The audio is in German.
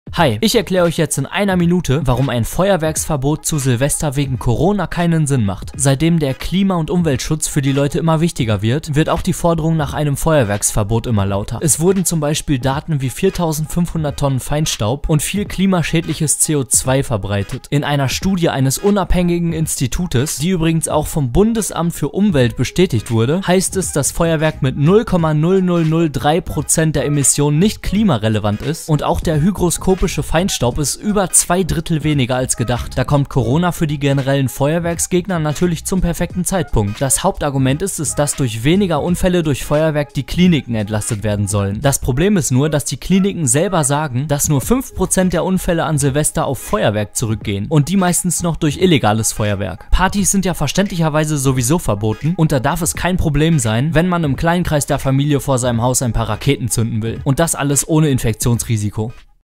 Hi, ich erkläre euch jetzt in einer Minute, warum ein Feuerwerksverbot zu Silvester wegen Corona keinen Sinn macht. Seitdem der Klima- und Umweltschutz für die Leute immer wichtiger wird auch die Forderung nach einem Feuerwerksverbot immer lauter. Es wurden zum Beispiel Daten wie 4500 Tonnen Feinstaub und viel klimaschädliches CO2 verbreitet. In einer Studie eines unabhängigen Institutes, die übrigens auch vom Bundesamt für Umwelt bestätigt wurde, heißt es, dass Feuerwerk mit 0,0003% der Emissionen nicht klimarelevant ist und auch der hygroskopische Feinstaub ist über 2/3 weniger als gedacht. Da kommt Corona für die generellen Feuerwerksgegner natürlich zum perfekten Zeitpunkt. Das Hauptargument ist es, dass durch weniger Unfälle durch Feuerwerk die Kliniken entlastet werden sollen. Das Problem ist nur, dass die Kliniken selber sagen, dass nur 5% der Unfälle an Silvester auf Feuerwerk zurückgehen und die meistens noch durch illegales Feuerwerk. Partys sind ja verständlicherweise sowieso verboten und da darf es kein Problem sein, wenn man im kleinen Kreis der Familie vor seinem Haus ein paar Raketen zünden will. Und das alles ohne Infektionsrisiko.